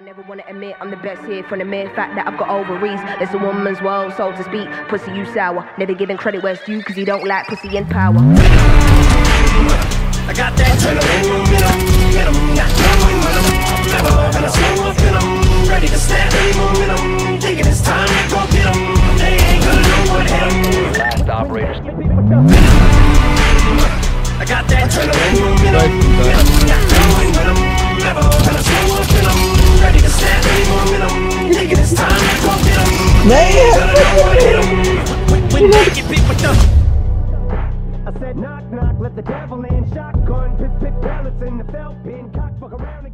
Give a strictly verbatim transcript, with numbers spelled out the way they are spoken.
never want to admit I'm the best here from the mere fact that I've got ovaries. It's a woman's world, so to speak. Pussy, you sour. Never giving credit where it's due, cause you don't like pussy and power. I got that adrenaline in 'em, in 'em, not knowing when I'm never gonna slow up in 'em, ready to snap any momentum, thinking it's time to go get 'em, they ain't gonna know what hit 'em. Last operators. I got that adrenaline in 'em, in 'em, not knowing when I'm never gonna slow up in 'em, ready to snap any momentum, thinking it's time to go get 'em, they ain't gonna know what hit 'em. When they get beat with the I said knock knock, let the devil in, shotgun, pit pit pellets in the felt bin, cock fuck around.